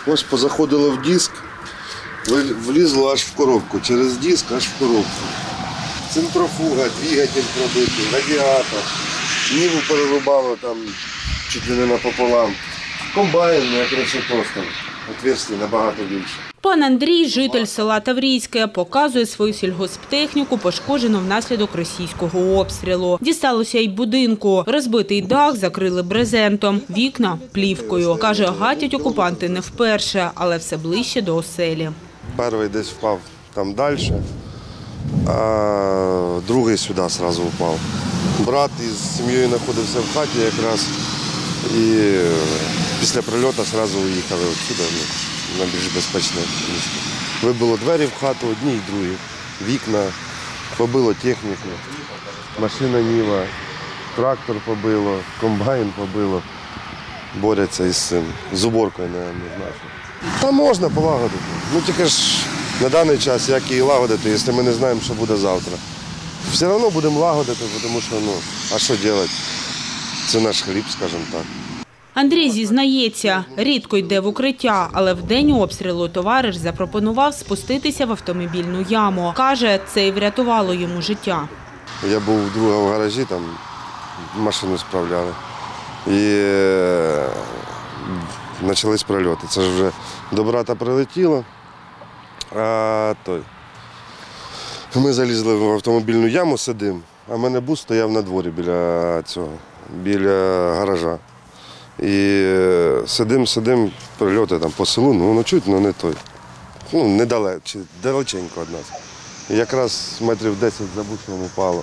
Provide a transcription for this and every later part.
Ось позаходило в диск, влізло аж в коробку, через диск аж в коробку. Центрофуга, двигатель пробитий, радіатор, ниву перерубало там чуть ли не напополам. Комбайн, як решетостом, отверстий набагато більше. Пан Андрій, житель села Таврійське, показує свою сільгосптехніку, пошкоджену внаслідок російського обстрілу. Дісталося й будинку. Розбитий дах закрили брезентом, вікна – плівкою. Каже, гатять окупанти не вперше, але все ближче до оселі. Перший десь впав там далі, а другий сюди одразу впав. Брат із сім'єю знаходився в хаті якраз і після прильоту одразу уїхали відсюди на більш безпечне місце. Вибило двері в хату, одні й другі, вікна, побило техніку, машина Ніва, трактор побило, комбайн побило. Борються із цим, з уборкою, не знаю. Та можна полагодити. Ну тільки ж на даний час, як її лагодити, якщо ми не знаємо, що буде завтра. Все одно будемо лагодити, тому що, а що робити? Це наш хліб, скажімо так. Андрій зізнається, рідко йде в укриття, але в день обстрілу товариш запропонував спуститися в автомобільну яму. Каже, це і врятувало йому життя. Я був у друга в гаражі, там машину справляли. І почались прильоти. Це ж вже до брата прилетіло. Ми залізли в автомобільну яму, сидимо, а в мене бус стояв на дворі біля гаража. І сидимо, прильоти там по селу, ночують, але не той. Далеченько від нас. І якраз метрів 10 за бусом упало.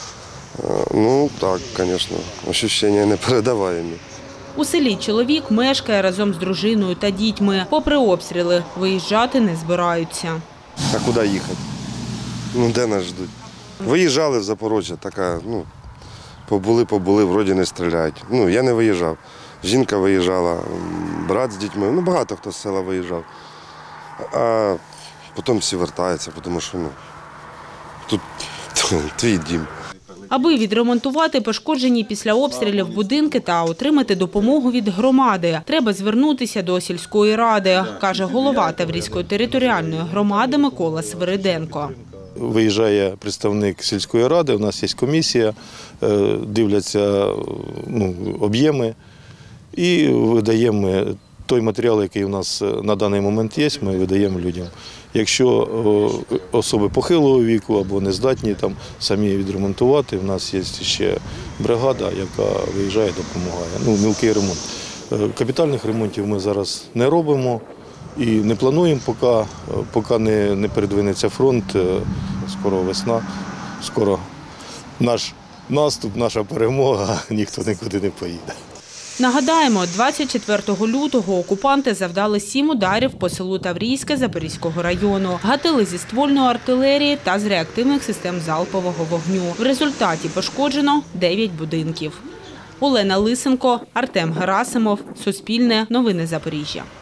Так, звісно, відчуття непередаваємі. У селі чоловік мешкає разом з дружиною та дітьми. Попри обстріли, виїжджати не збираються. А куди їхати? Де нас ждуть? Виїжджали в Запорожжя, побули, вроді не стріляють. Я не виїжджав. Жінка виїжджала, брат з дітьми, багато хто з села виїжджав. А потім всі вертаються, тому що тут твій дім. Аби відремонтувати пошкоджені після обстрілів будинки та отримати допомогу від громади, треба звернутися до сільської ради, каже голова Таврійської територіальної громади Микола Свириденко. Виїжджає представник сільської ради, у нас є комісія, дивляться об'єми і видаємо той матеріал, який у нас на даний момент є, ми видаємо людям. Якщо особи похилого віку або не здатні самі відремонтувати, у нас є ще бригада, яка виїжджає, допомагає. Мілкий ремонт. Капітальних ремонтів ми зараз не робимо і не плануємо, поки не передвинеться фронт. Скоро весна, скоро наш наступ, наша перемога, ніхто нікуди не поїде. Нагадаємо, 24 лютого окупанти завдали 7 ударів по селу Таврійське Запорізького району. Гатили зі ствольної артилерії та з реактивних систем залпового вогню. В результаті пошкоджено 9 будинків. Олена Лисенко, Артем Герасимов, Суспільне, Новини Запоріжжя.